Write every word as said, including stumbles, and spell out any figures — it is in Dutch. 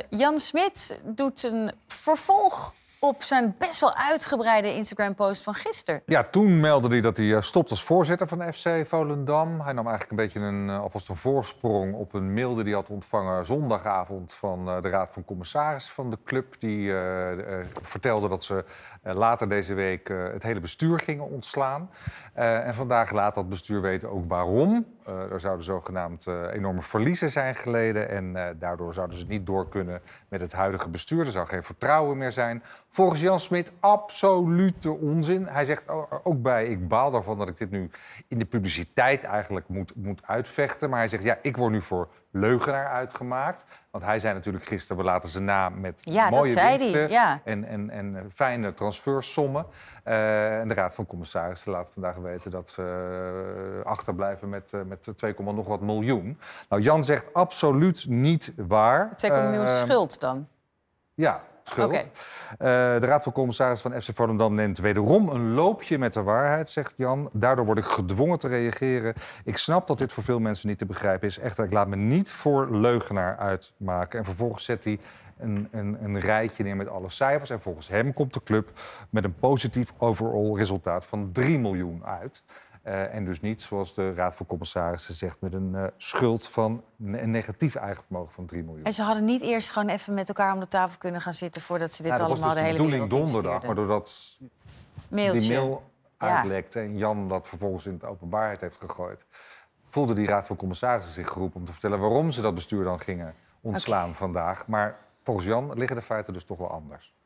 Jan Smit doet een vervolg op zijn best wel uitgebreide Instagram-post van gisteren. Ja, toen meldde hij dat hij stopt als voorzitter van F C Volendam. Hij nam eigenlijk een beetje een, alvast een voorsprong op een mail die hij had ontvangen zondagavond van de Raad van Commissarissen van de club. Die uh, uh, vertelde dat ze uh, later deze week uh, het hele bestuur gingen ontslaan. Uh, en vandaag laat dat bestuur weten ook waarom. Uh, er zouden zogenaamd uh, enorme verliezen zijn geleden. En uh, daardoor zouden ze niet door kunnen met het huidige bestuur. Er zou geen vertrouwen meer zijn. Volgens Jan Smit absolute onzin. Hij zegt ook bij, ik baal daarvan dat ik dit nu in de publiciteit eigenlijk moet, moet uitvechten. Maar hij zegt, ja, ik word nu voor leugenaar uitgemaakt. Want hij zei natuurlijk gisteren, we laten ze na met ja, mooie dat zei winsten hij, ja. en, en, en fijne transfersommen. Uh, en de Raad van Commissarissen laat vandaag weten dat ze uh, achterblijven met, uh, met twee, nog wat miljoen. Nou, Jan zegt absoluut niet waar. twee komma miljoen uh, schuld dan? Ja. Schuld. Okay. Uh, de Raad van Commissarissen van F C Volendam neemt wederom een loopje met de waarheid, zegt Jan. Daardoor word ik gedwongen te reageren. Ik snap dat dit voor veel mensen niet te begrijpen is. Echter, ik laat me niet voor leugenaar uitmaken. En vervolgens zet hij een, een, een rijtje neer met alle cijfers. En volgens hem komt de club met een positief overall resultaat van drie miljoen uit. Uh, en dus niet, zoals de Raad van Commissarissen zegt, met een uh, schuld van een negatief eigen vermogen van drie miljoen. En ze hadden niet eerst gewoon even met elkaar om de tafel kunnen gaan zitten voordat ze dit nou, allemaal dus de hele wereld wereld instuurden. Dat was de bedoeling donderdag, maar doordat die mail uitlekte en Jan dat vervolgens in de openbaarheid heeft gegooid, voelde die Raad van Commissarissen zich geroepen om te vertellen waarom ze dat bestuur dan gingen ontslaan okay. vandaag. Maar volgens Jan liggen de feiten dus toch wel anders.